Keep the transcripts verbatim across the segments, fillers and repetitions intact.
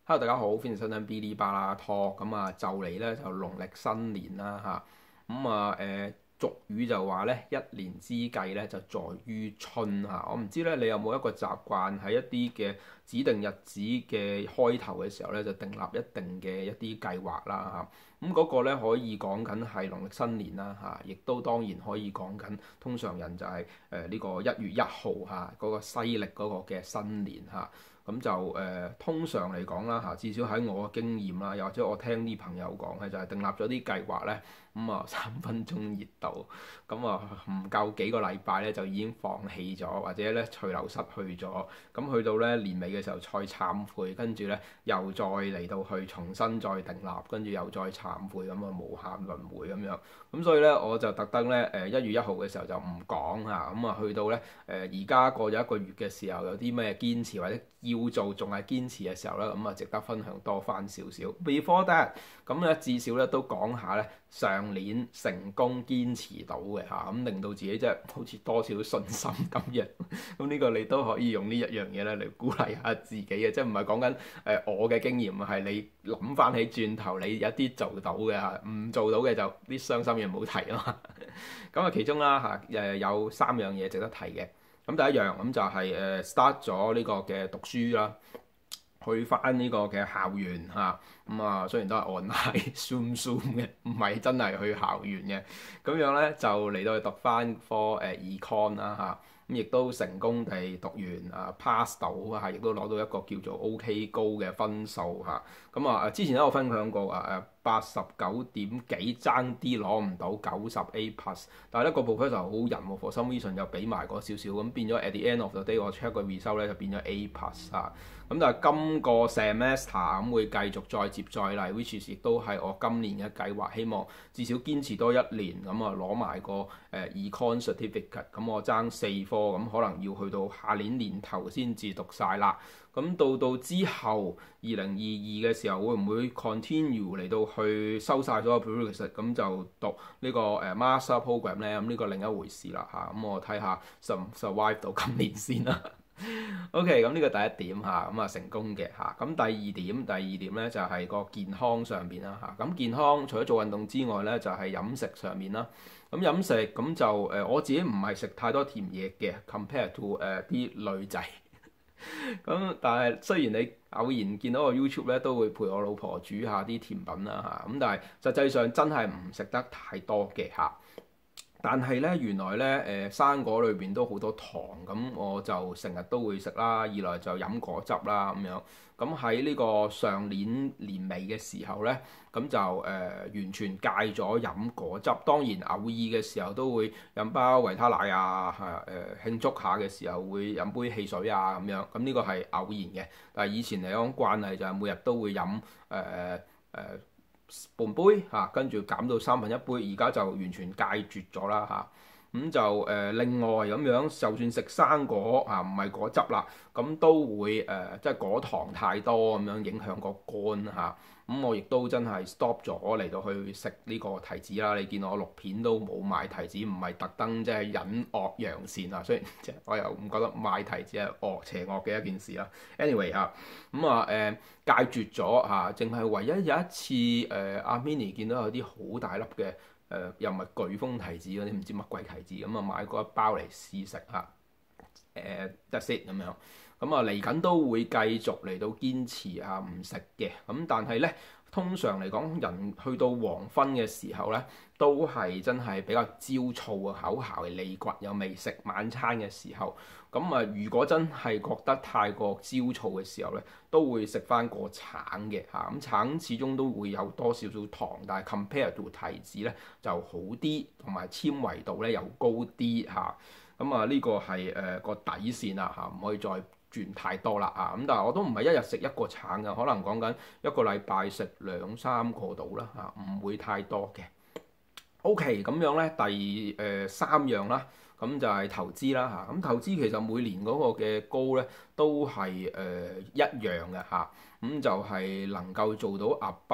Hello，大家好，歡迎收聽嗶哩吧啦 Talk。咁啊，就嚟咧就農曆新年啦嚇。咁啊誒俗語就話咧，一年之計咧就在於春嚇。我唔知咧，你有冇一個習慣喺一啲嘅指定日子嘅開頭嘅時候咧，就訂立一定嘅一啲計劃啦嚇。咁嗰個咧可以講緊係農曆新年啦嚇，亦都當然可以講緊通常人就係誒呢個一月一號嚇嗰個西歷嗰個嘅新年嚇。咁就誒、呃、通常嚟講啦嚇，至少喺我嘅經驗啦，又或者我聽啲朋友講嘅就係訂立咗啲計劃咧，咁啊三分鐘熱度，咁啊唔夠幾個禮拜咧就已經放棄咗，或者咧隨流失去咗，咁去到咧年尾嘅時候再懺悔，跟住咧又再嚟到去重新再訂立，跟住又再懺悔，咁啊無限輪迴咁樣。咁所以咧我就特登咧誒一月一號嘅時候就唔講啊，咁啊去到咧誒而家過咗一個月嘅時候，有啲咩堅持或者要做仲係堅持嘅時候咧，咁啊值得分享多翻少少。Before that，咁咧至少咧都講下咧上年成功堅持到嘅嚇，咁令到自己即係好似多少信心咁樣。咁呢個你都可以用呢一樣嘢咧嚟鼓勵下自己嘅，即係唔係講緊誒我嘅經驗，係你諗翻起轉頭你有啲做到嘅嚇，唔做到嘅就啲傷心嘢唔好提啊嘛。咁啊其中啦嚇誒有三樣嘢值得提嘅。咁第一樣咁就係誒 start 咗呢個嘅讀書啦，去翻呢個嘅校園嚇，咁啊雖然都係 online zoom zoom 嘅，唔係真係去校園嘅，咁樣咧就嚟到去讀翻科誒 econ 啦嚇，咁亦都成功地讀完啊 pass 到啊，亦都攞到一個叫做 OK 高嘅分數嚇，咁啊之前都有分享過啊誒八十九點幾爭啲攞唔到九十 A plus，但係咧個 professor 好人喎，for some reason 又俾埋嗰少少，咁變咗 at the end of the day 我 check 個 result 咧就變咗 A plus 啊。咁但係今個 semester 咁會繼續再接再厲，which is 亦都係我今年嘅計劃，希望至少堅持多一年，咁啊攞埋個誒 econ certificate，咁我爭四科，咁可能要去到下年年頭先至讀晒啦。咁到到之後二零二二嘅時候，會唔會 continue 嚟到去收晒咗個 prerequisite，咁就讀呢個誒 master program 咧？咁呢個另一回事啦嚇。咁我睇下 survive 到今年先啦。OK，咁呢個第一點嚇，咁啊成功嘅嚇。咁第二點，第二點咧就係個健康上邊啦嚇。咁健康除咗做運動之外咧，就係飲食上面啦。咁飲食咁就誒我自己唔係食太多甜嘢嘅，compare to 誒啲女仔。咁但係雖然你偶然見到個 YouTube 咧，都會陪我老婆煮下啲甜品啦嚇。咁但係實際上真係唔食得太多嘅嚇。但係咧，原來咧誒、呃、生果裏邊都好多糖，咁我就成日都會食啦。二來就飲果汁啦咁樣。咁喺呢個上年年尾嘅時候咧，咁就誒、呃、完全戒咗飲果汁。當然偶爾嘅時候都會飲包維他奶啊，係誒、呃、慶祝下嘅時候會飲杯汽水啊咁樣。咁呢個係偶然嘅，但係以前嚟講慣例就係每日都會飲誒誒。呃呃半杯嚇，跟住減到三分一杯，而家就完全戒絕咗啦嚇。咁就誒、呃、另外咁樣，就算食生果嚇，唔、啊、係果汁啦，咁都會誒、呃、即係果糖太多咁樣影響個肝嚇。咁、啊、我亦都真係 stop 咗嚟到去食呢個提子啦。你見我錄片都冇買提子，唔係特登即係隱惡揚善啊。雖然即係我又唔覺得買提子係惡邪惡嘅一件事啦。Anyway 嚇，咁啊誒、呃、戒絕咗嚇，淨、啊、係唯一有一次誒阿 Minnie 見到有啲好大粒嘅。誒、呃、又唔係颶風提子嗰啲唔知乜鬼提子咁啊，買過一包嚟試食嚇，誒 that's it 咁樣，咁啊嚟緊都會繼續嚟到堅持下唔食嘅，咁但係咧通常嚟講，人去到黃昏嘅時候咧，都係真係比較焦躁啊，口姣脷骨又未食晚餐嘅時候，咁啊如果真係覺得太過焦躁嘅時候咧，都會食翻個橙嘅嚇，咁橙始終都會有多少少糖，但係 compare to 提子咧就好啲，同埋纖維度咧又高啲嚇，咁啊呢個係誒個底線啦嚇，唔可以再轉太多啦啊！咁但係我都唔係一日食一個橙嘅，可能講緊一個禮拜食兩三個度啦嚇，唔會太多嘅。OK，咁樣咧，第誒、呃、三樣啦，咁就係投資啦嚇。咁投資其實每年嗰個嘅高咧都係誒、呃、一樣嘅嚇，咁就係能夠做到 above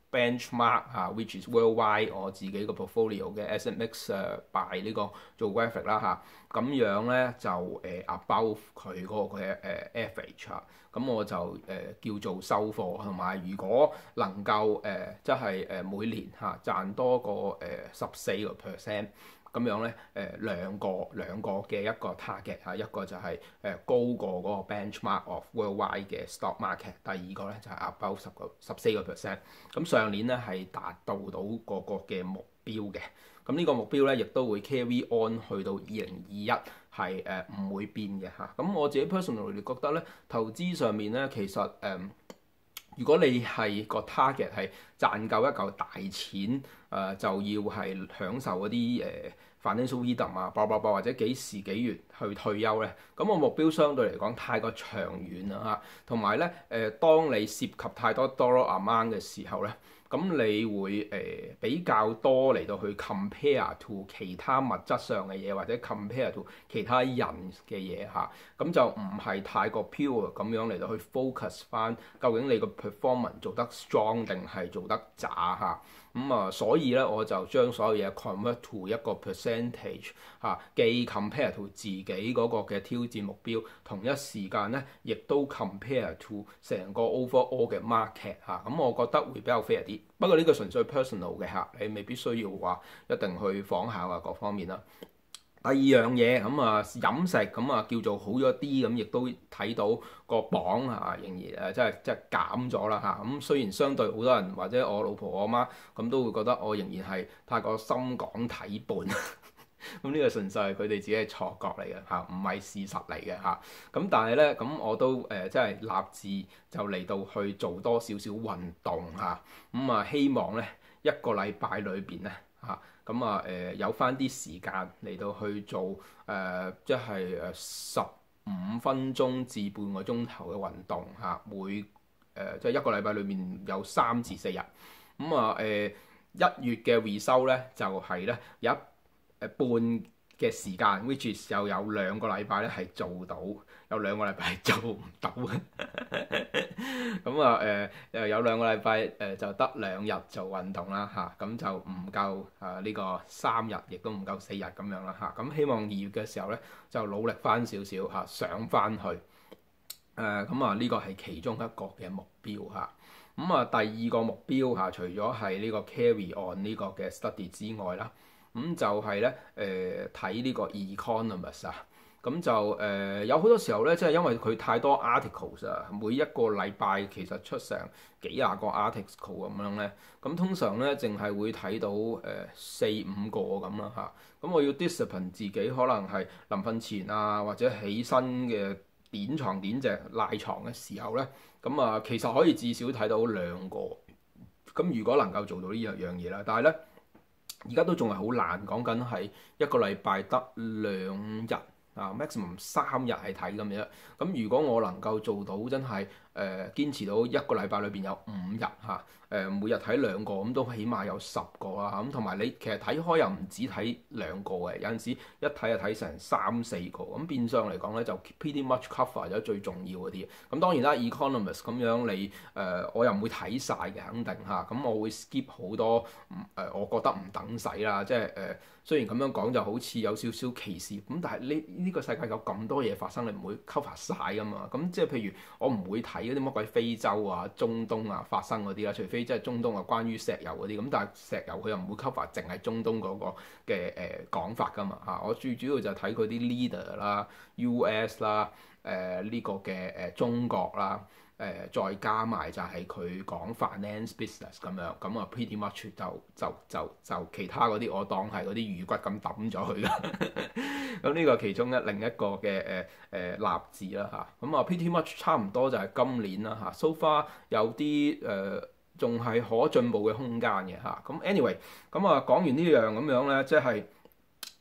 benchmark 嚇，which is worldwide 我自己個 portfolio 嘅 asset mix 誒 by 呢個做 graphic 啦嚇，咁樣咧就誒 above 佢嗰個嘅誒 average 嚇，咁我就誒、呃、叫做收貨，同埋如果能夠誒即係誒每年嚇賺多個誒十四個 percent。咁樣咧，誒兩個兩個嘅一個 target 嚇，一個就係誒高過嗰個 benchmark of worldwide 嘅 stock market，第二個咧就係 above 十個十四個 percent。咁上年咧係達到到個個嘅目標嘅，咁呢個目標咧亦都會 carry on 去到二零二一係誒唔會變嘅嚇。咁我自己 personally 覺得咧，投資上面咧其實誒。呃如果你係個 target 係賺夠一嚿大錢，誒、呃、就要係享受嗰啲誒 financial freedom 啊，叭叭叭或者幾時幾月去退休咧，咁我目標相對嚟講太過長遠啦嚇，同埋咧誒，當你涉及太多 dollar amount 嘅時候咧。咁你會誒、呃、比較多嚟到去 compare to 其他物質上嘅嘢，或者 compare to 其他人嘅嘢嚇，咁就唔係太過 pure 咁樣嚟到去 focus 翻究竟你個 performance 做得 strong 定係做得渣嚇。咁啊，所以咧我就將所有嘢 convert to 一個 percentage 嚇，既 compare to 自己嗰個嘅挑戰目標，同一時間咧亦都 compare to 成個 overall 嘅 market 嚇。咁我覺得會比較 fair 啲。不過呢個純粹 personal 嘅嚇，你未必需要話一定去仿效啊各方面啦。第二樣嘢咁啊飲食咁啊叫做好咗啲，咁亦都睇到個磅啊仍然誒即係即係減咗啦嚇。咁雖然相對好多人或者我老婆我媽咁都會覺得我仍然係太過深港體胖。咁呢個純粹係佢哋自己嘅錯覺嚟嘅嚇，唔係事實嚟嘅嚇。咁但係咧，咁我都誒即係立志就嚟到去做多少少運動嚇。咁啊希望咧一個禮拜裏邊咧嚇，咁啊誒有翻啲時間嚟到去做誒即係誒十五分鐘至半個鐘頭嘅運動嚇。每誒即係一個禮拜裏面有三至四日。咁啊誒一月嘅 result 咧就係咧有一誒半嘅時間 ，which is 又有兩個禮拜咧係做到，有兩個禮拜係做唔到嘅。咁啊誒誒有兩個禮拜誒就得兩日做運動啦嚇，咁、啊、就唔夠啊呢、呢個三日，亦都唔夠四日咁樣啦嚇。咁、啊、希望二月嘅時候咧就努力翻少少嚇，上翻去。誒咁啊呢個係其中一個嘅目標嚇。咁啊第二個目標嚇，除咗係呢個 carry on 呢個嘅 study 之外啦。咁、嗯、就係咧誒睇呢個 Economist 啊，咁就誒、呃、有好多時候咧，即係因為佢太多 articles 啊，每一個禮拜其實出成幾廿個 article 咁樣咧，咁通常咧淨係會睇到誒四五個咁啦嚇，咁我要 discipline 自己，可能係臨瞓前啊或者起身嘅點床點隻賴床嘅時候咧，咁啊其實可以至少睇到兩個，咁如果能夠做到呢樣樣嘢啦，但係咧。而家都仲係好難，講緊係一個禮拜得兩日啊 ，maximum 三日係睇咁樣。咁如果我能夠做到真係誒、呃、堅持到一個禮拜裏邊有五日嚇，誒、呃、每日睇兩個，咁都起碼有十個啦。咁同埋你其實睇開又唔止睇兩個嘅，有陣時一睇就睇成三四個。咁變相嚟講咧，就 pretty much cover 咗最重要嗰啲。咁當然啦 ，Economist 咁樣你誒、呃、我又唔會睇晒嘅，肯定嚇。咁我會 skip 好多誒、呃，我覺得唔等使啦，即係誒。呃雖然咁樣講就好似有少少歧視，咁但係呢呢個世界有咁多嘢發生，你唔會 cover 晒噶嘛。咁即係譬如我唔會睇嗰啲乜鬼非洲啊、中東啊發生嗰啲啦，除非即係中東啊關於石油嗰啲。咁但係石油佢又唔會 cover 淨係中東嗰個嘅誒講法噶嘛嚇。我最主要就睇佢啲 leader 啦、U S 啦、誒、呃、呢、這個嘅誒、呃、中國啦。誒、呃、再加埋就係佢講 finance business 咁樣，咁啊 pretty much 就就就就其他嗰啲我當係嗰啲魚骨咁抌咗佢啦。咁呢個其中一另一個嘅誒誒立志啦嚇，咁啊 pretty much 差唔多就係今年啦嚇。So far 有啲誒仲係可進步嘅空間嘅嚇。咁 anyway，咁啊講完呢樣咁樣咧，即係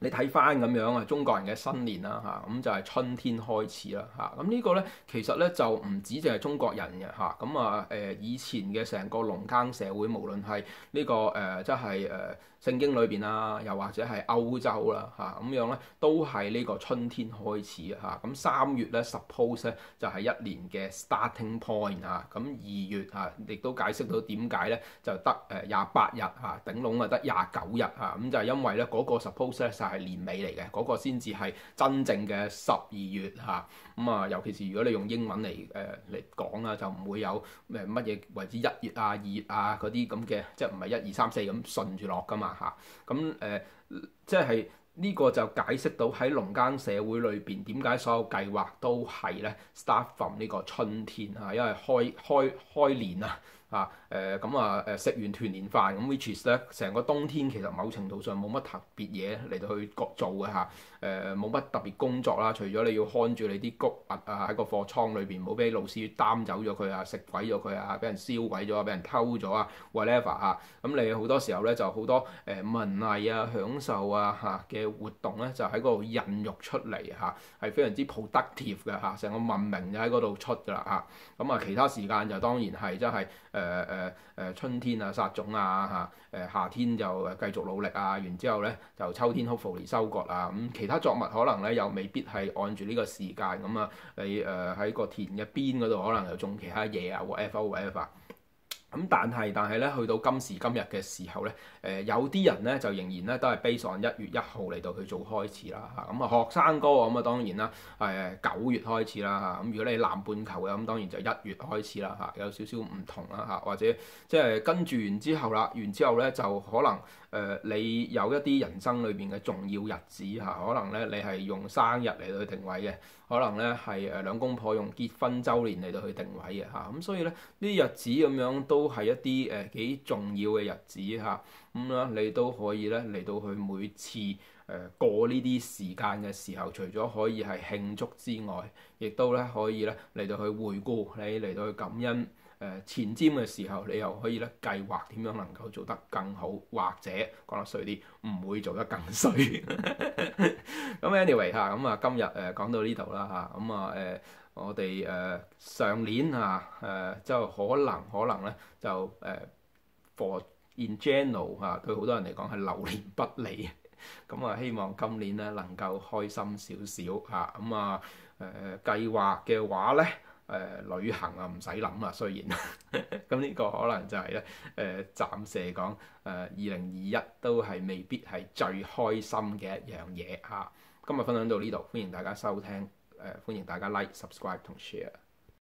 你睇翻咁樣啊，中國人嘅新年啦嚇，咁就係春天開始啦嚇。咁呢個咧其實咧就唔止淨係中國人嘅嚇。咁啊誒以前嘅成個農耕社會，無論係呢個誒即係誒聖經裏邊啊，又或者係歐洲啦嚇，咁樣咧都係呢個春天開始啊嚇。咁三月咧 suppose 咧就係一年嘅 starting point 啊。咁二月啊亦都解釋到點解咧就得誒廿八日嚇，頂籠啊得廿九日嚇。咁就係因為咧嗰個 suppose 咧就係年尾嚟嘅，嗰、那個先至係真正嘅十二月嚇。咁啊，尤其是如果你用英文嚟誒嚟講啊，就唔會有誒乜嘢為之一月啊、二月啊嗰啲咁嘅，即係唔係一二三四咁順住落噶嘛嚇。咁、啊、誒、呃，即係呢個就解釋到喺農耕社會裏邊點解所有計劃都係咧 start from 呢個春天嚇，因為開開開年啊。啊誒咁啊誒食完團年飯咁 which is 咧成個冬天其實某程度上冇乜特別嘢嚟到去做嘅嚇。誒冇乜特別工作啦，除咗你要看住你啲穀物啊喺個貨倉裏邊，唔好俾老師擔走咗佢啊，食鬼咗佢啊，俾人燒毀咗啊，俾人偷咗啊 whatever 啊。咁你好多時候咧就好多誒文藝啊、享受啊嚇嘅活動咧，就喺嗰度孕育出嚟嚇，係非常之 productive 嘅嚇，成個文明就喺嗰度出㗎啦嚇。咁啊其他時間就當然係即係誒誒誒春天啊撒種啊嚇，誒夏天就誒繼續努力啊，然之後咧就秋天 hopefully 收割啊。咁其他作物可能咧又未必係按住呢個時間咁啊，你誒喺、呃、個田嘅邊嗰度可能又種其他嘢啊 whatever whatever。咁但係但係咧，去到今時今日嘅時候咧，誒、呃、有啲人咧就仍然咧都係 base on 一月一號嚟到去做開始啦嚇。咁啊學生哥咁啊當然啦，係九月開始啦嚇。咁如果你南半球嘅咁，當然就一月開始啦嚇，有少少唔同啦嚇。或者即係跟住完之後啦，完之後咧就可能誒、呃、你有一啲人生裏邊嘅重要日子嚇，可能咧你係用生日嚟到去定位嘅，可能咧係誒兩公婆用結婚週年嚟到去定位嘅嚇。咁所以咧呢啲日子咁樣都係一啲誒幾重要嘅日子嚇。咁啦你都可以咧嚟到去每次誒過呢啲時間嘅時候，除咗可以係慶祝之外，亦都咧可以咧嚟到去回顧你嚟到去感恩。誒前瞻嘅時候，你又可以咧計劃點樣能夠做得更好，或者講得衰啲，唔會做得更衰。咁 anyway 嚇，咁啊今日誒講到呢度啦嚇，咁啊誒我哋誒上年啊誒即係可能可能咧就誒 for in general 嚇對好多人嚟講係流年不利，咁啊希望今年咧能夠開心少少嚇，咁啊誒計劃嘅話咧。誒、呃、旅行啊唔使諗啊，雖然咁呢個可能就係咧誒暫時嚟講誒二零二一都係未必係最開心嘅一樣嘢嚇。今日分享到呢度，歡迎大家收聽，誒、呃、歡迎大家 like、subscribe 同 share。